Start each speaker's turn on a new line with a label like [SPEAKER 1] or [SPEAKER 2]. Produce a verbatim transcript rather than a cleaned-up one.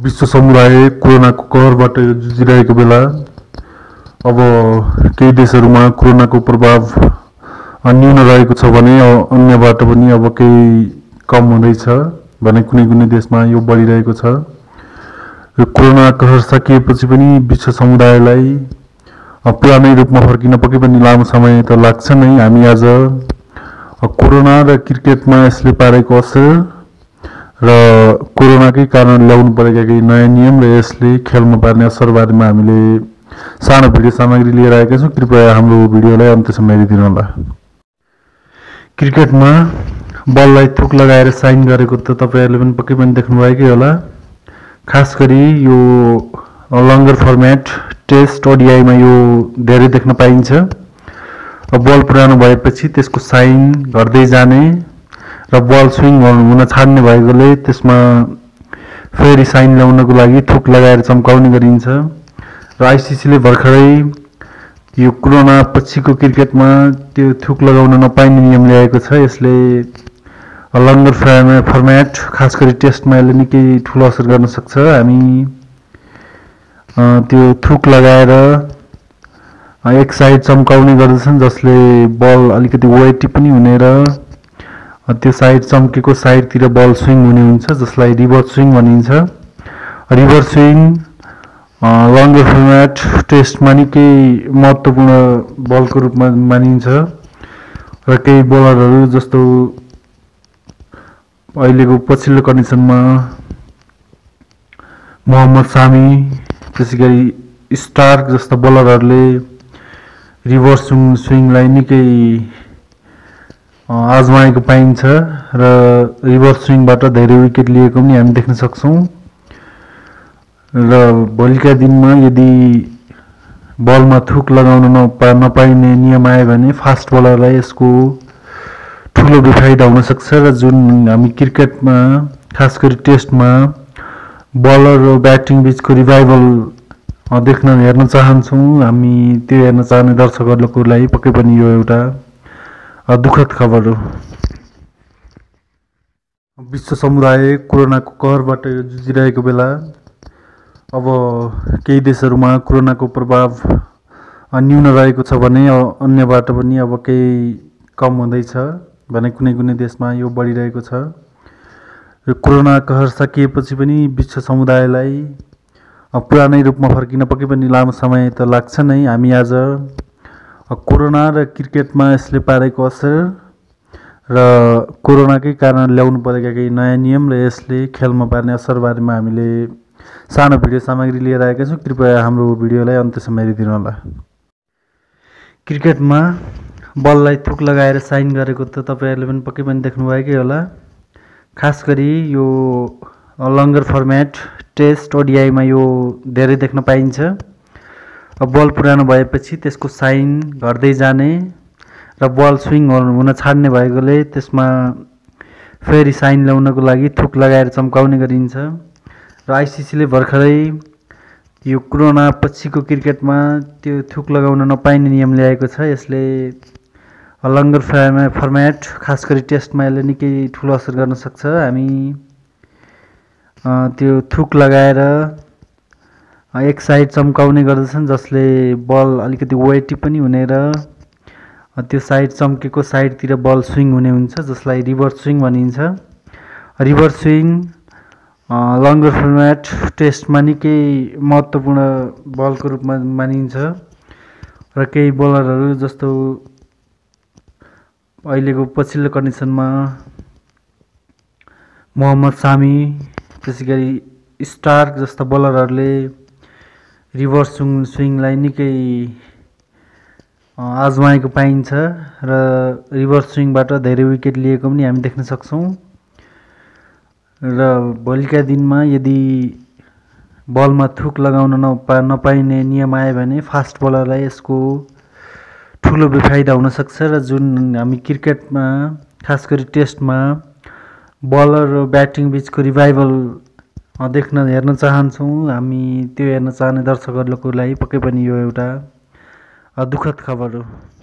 [SPEAKER 1] विश्व समुदाय कोरोनाको कहरबाट जुझिरहेको बेला अब केही देशहरूमा कोरोनाको प्रभाव न्यून रहेको छ भने अन्यबाट पनि अब केही कम हुँदैछ भने कुनै कुनै देशमा यो बढिरहेको छ। यो कोरोना कहर सकिएपछि पनि विश्व समुदायलाई पुरानै रूपमा फर्किन पक्कै पनि लामो समय त लाग्छ नै। हामी आज कोरोना र क्रिकेटमा यसले पारेको असर र कोरोनाकै कारण ल्याउनु परेका केही नयाँ नियम र यसले खेलमा पार्ने असर बारेमा हामीले सानो भिडियो सामग्री लिएर आएका छौँ। कृपया हाम्रो भिडियोलाई अन्त्यसम्म हेरिदिनु होला। क्रिकेटमा बललाई थुक लगाएर साइन गरेको त तपाईहरुले पनि पक्कै पनि देख्नुभएकै होला। खास गरी यो लङ्गर फर्मेट टेस्ट ओडिआईमा यो धेरै देख्न पाइन्छ। बल पुरानो भएपछि त्यसको साइन घट्दै जाने र बल स्विङ हुन छाड्ने भएकोले त्यसमा फेरि साइन ल्याउनको लागि थुक लगाएर चम्काउने गरिन्छ। र आइसिसीले भर्खरै यो कोरोना पछिको क्रिकेटमा त्यो थुक लगाउन नपाइने नियम ल्याएको छ। यसले लङ्गर फर्मेट खास गरी टेस्टमा यसले निकै ठुलो असर गर्न सक्छ। हामी त्यो थुक लगाएर एक साइड चम्काउने गर्दछन् जसले बल अलिकति वेटी पनि हुने र त्यो साइड चम्केको साइडतिर बल स्विङ हुने हुन्छ जसलाई रिभर्स स्विङ भनिन्छ। रिभर्स स्विङ लङ्गर फर्मेट टेस्टमा निकै महत्त्वपूर्ण बलको रूपमा मानिन्छ र केही बलरहरू जस्तो अहिलेको पछिल्लो कन्डिसनमा मोहम्मद सामी त्यसैगरी स्टार्क जस्ता बलरहरूले रिभर्स स्विङलाई निकै आजमाएको पाइन्छ र रिभर्स स्विङबाट धेरै विकेट लिएको पनि हामी देख्न सक्छौँ। र भोलिका दिनमा यदि बलमा थुक लगाउन नपा नपाइने नियम आयो भने फास्ट बलरलाई यसको ठुलो बेफाइदा हुन सक्छ। र जुन हामी क्रिकेटमा खास गरी टेस्टमा बलर र ब्याटिङ बीचको रिभाइभल देख्न हेर्न चाहन्छौँ, हामी त्यो हेर्न चाहने दर्शकहरूको लागि पक्कै पनि यो एउटा दुःखद खबर हो। विश्व समुदाय कोरोनाको कहरबाट जुझिरहेको बेला अब केही देशहरूमा कोरोनाको प्रभाव न्यून रहेको छ भने अन्यबाट पनि अब केही कम हुँदैछ भने कुनै कुनै देशमा यो बढिरहेको छ। यो कोरोना कहर सकिएपछि पनि विश्व समुदायलाई पुरानै रूपमा फर्किन पक्कै पनि लामो समय त लाग्छ नै। हामी आज कोरोना र क्रिकेटमा यसले पारेको असर र कोरोनाकै कारण ल्याउनु परेका केही नयाँ नियम र यसले खेलमा पार्ने असर बारेमा हामीले सानो भिडियो सामग्री लिएर आएका छौँ। कृपया हाम्रो भिडियोलाई अन्त्यसम्म हेरिदिनु होला। क्रिकेटमा बललाई थुक लगाएर साइन गरेको त तपाईहरुले पनि पक्कै पनि देख्नुभएकै होला। खास गरी यो लङ्गर फर्मेट टेस्ट ओडिआईमा यो धेरै देख्न पाइन्छ। बल पुरानो भएपछि त्यसको साइन घट्दै जाने र बल स्विङ हुन छाड्ने भएकोले त्यसमा फेरि साइन ल्याउनको लागि थुक लगाएर चम्काउने गरिन्छ। र आइसिसीले भर्खरै यो कोरोना पछिको क्रिकेटमा त्यो थुक लगाउन नपाइने नियम ल्याएको छ। यसले लङ्गर फर्मेट खास गरी टेस्टमा यसले निकै ठुलो असर गर्न सक्छ। हामी त्यो थुक लगाएर एक साइड चम्काउने गर्दछन् जसले बल अलिकति वेटी पनि हुने र त्यो साइड चम्केको साइडतिर बल स्विङ हुने हुन्छ जसलाई रिभर्स स्विङ भनिन्छ। रिभर्स स्विङ लङ्गर फर्मेट टेस्टमा निकै महत्त्वपूर्ण बलको रूपमा मानिन्छ र केही बलरहरू जस्तो अहिलेको पछिल्लो कन्डिसनमा मोहम्मद सामी त्यसैगरी स्टार्क जस्ता बलरहरूले रिभर्स स्विङलाई निकै आजमाएको पाइन्छ र रिभर्स स्विङबाट धेरै विकेट लिएको पनि हामी देख्न सक्छौँ। र भोलिका दिनमा यदि बलमा थुक लगाउन नपा नपाइने नियम आयो भने फास्ट बलरलाई यसको ठुलो बेफाइदा हुन सक्छ। र जुन हामी क्रिकेटमा खास गरी टेस्टमा बलर र ब्याटिङ बीचको रिभाइभल देख्न हेर्न चाहन्छौँ, हामी त्यो हेर्न चाहने दर्शकहरूको लागि पक्कै पनि यो एउटा दुःखद खबर हो।